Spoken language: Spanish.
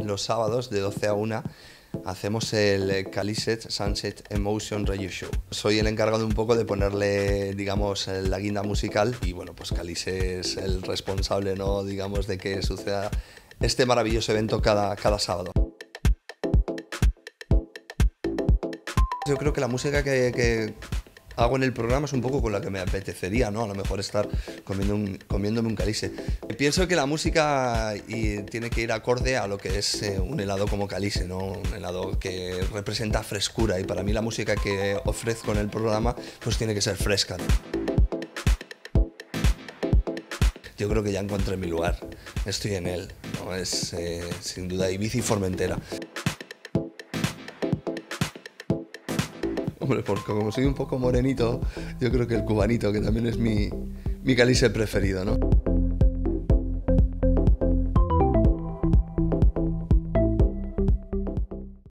los sábados de 12 a 1 hacemos el Caliset Sunset Emotion Radio Show. Soy el encargado un poco de ponerle, digamos, la guinda musical y bueno, pues Calice es el responsable, ¿no?, digamos, de que suceda este maravilloso evento cada sábado. Yo creo que la música que hago en el programa es un poco con la que me apetecería, ¿no? A lo mejor estar comiéndome un Calice. Pienso que la música tiene que ir acorde a lo que es un helado como Calice, ¿no? Un helado que representa frescura, y para mí la música que ofrezco en el programa pues tiene que ser fresca, ¿no? Yo creo que ya encontré mi lugar, estoy en él, ¿no? Es sin duda Ibiza y Formentera. Hombre, porque como soy un poco morenito, yo creo que el cubanito, que también es mi Calice preferido, ¿no?